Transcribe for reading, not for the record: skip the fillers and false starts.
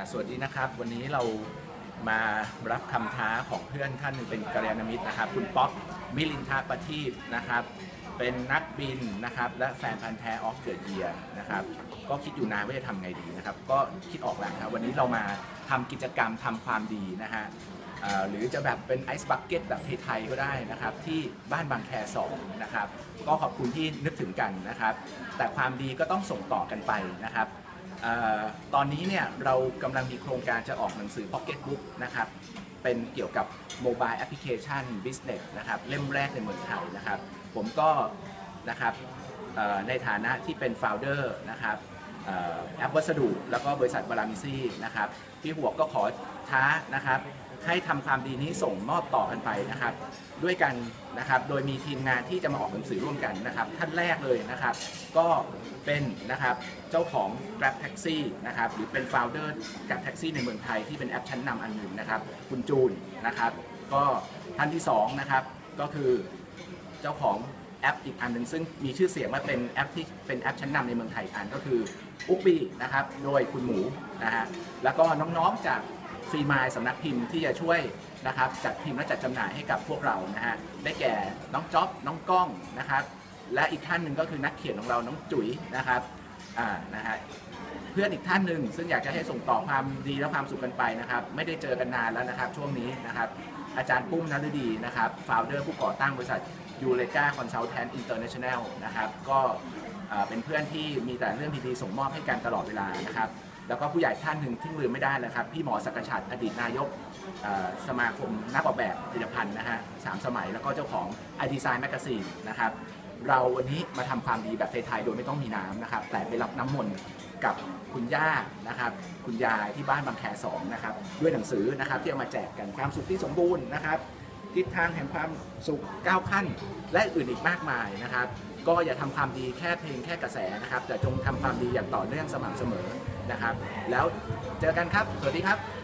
สวัสดีนะครับวันนี้เรามารับคำท้าของเพื่อนท่านหนึ่งเป็นกัลยาณมิตรนะครับคุณป๊อกมิลินทประทีปนะครับเป็นนักบินนะครับและแฟนพันธ์แท้ออฟเดอะเยียร์นะครับก็คิดอยู่นานว่าจะทำไงดีนะครับก็คิดออกแล้วครับวันนี้เรามาทำกิจกรรมทำความดีนะฮะหรือจะแบบเป็นไอซ์บักเก็ตแบบไทยๆก็ได้นะครับที่บ้านบางแค2นะครับก็ขอบคุณที่นึกถึงกันนะครับแต่ความดีก็ต้องส่งต่อกันไปนะครับตอนนี้เนี่ยเรากำลังมีโครงการจะออกหนังสือ Pocket Book นะครับเป็นเกี่ยวกับ Mobile Application Business นะครับเล่มแรกในเมืองไทยนะครับผมก็นะครับในฐานะที่เป็น Founder นะครับแอปวัสดุแล้วก็บริษัทบารามิซี่นะครับพี่หัวก็ขอท้านะครับให้ทำความดีนี้ส่งมอบต่อกันไปนะครับด้วยกันนะครับโดยมีทีมงานที่จะมาออกหนังสือร่วมกันนะครับท่านแรกเลยนะครับก็เป็นนะครับเจ้าของ Grab Taxi นะครับหรือเป็น Founder Grab Taxi ในเมืองไทยที่เป็นแอปชั้นนำอันหนึ่งนะครับคุณจูนนะครับก็ท่านที่2นะครับก็คือเจ้าของแอปอีกอันหนึ่งซึ่งมีชื่อเสียงว่าเป็นแอปที่เป็นแอปชั้นนำในเมืองไทยอันก็คืออุ๊บบี้นะครับโดยคุณหมูนะฮะแล้วก็น้องๆจากฟรีมายสำนักพิมพ์ที่จะช่วยนะครับจัดพิมพ์และจัดจำหน่ายให้กับพวกเรานะฮะได้แก่น้องจ๊อบน้องก้องนะครับและอีกท่านหนึ่งก็คือนักเขียนของเราน้องจุ๋ยนะครับนะฮะเพื่อนอีกท่านหนึ่งซึ่งอยากจะให้ส่งต่อความดีและความสุขกันไปนะครับไม่ได้เจอกันนานแล้วนะครับช่วงนี้นะครับอาจารย์ปุ้มนฤดีนะครับ Founder ผู้ก่อตั้งบริษัทยูเลกาคอนซัลแทนต์อินเตอร์เนชั่นแนลนะครับก็เป็นเพื่อนที่มีแต่เรื่องดีๆส่งมอบให้กันตลอดเวลานะครับแล้วก็ผู้ใหญ่ท่านหนึ่งที่ลืมไม่ได้เลยครับพี่หมอศักดิ์ชัดอดีตนายกสมาคมนักออกแบบผลิตภัณฑ์นะฮะ3 สมัยแล้วก็เจ้าของ iDesign Magazine นะครับเราวันนี้มาทำความดีแบบไทยๆโดยไม่ต้องมีน้ำนะครับแต่ไปรับน้ำมนต์กับคุณย่านะครับคุณยายที่บ้านบางแค2นะครับด้วยหนังสือนะครับที่เอามาแจกกันความสุขที่สมบูรณ์นะครับทิศทางแห่งความสุข9 ขั้นและอื่นอีกมากมายนะครับก็อย่าทำความดีแค่เพลงแค่กระแสนะครับแต่จงทำความดีอย่างต่อเนื่องสม่ำเสมอนะครับแล้วเจอกันครับสวัสดีครับ